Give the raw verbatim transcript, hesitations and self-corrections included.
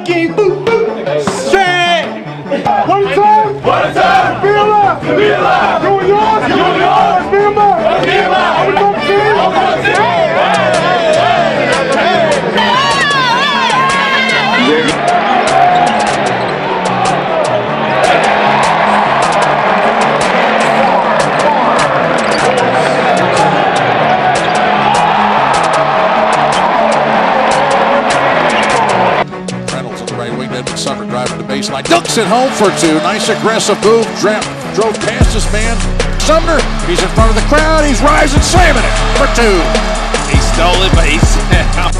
King. Boop, boop. Straight. One time. One time. Be alive. Be alive. Doing yours. Doing yours. Be alive. Be alive. On the top team. On the top team. Summer driving the baseline, dunks it home for two. Nice aggressive move, Drap drove past his man. Sumner, he's in front of the crowd, he's rising, slamming it for two. He stole it, but he's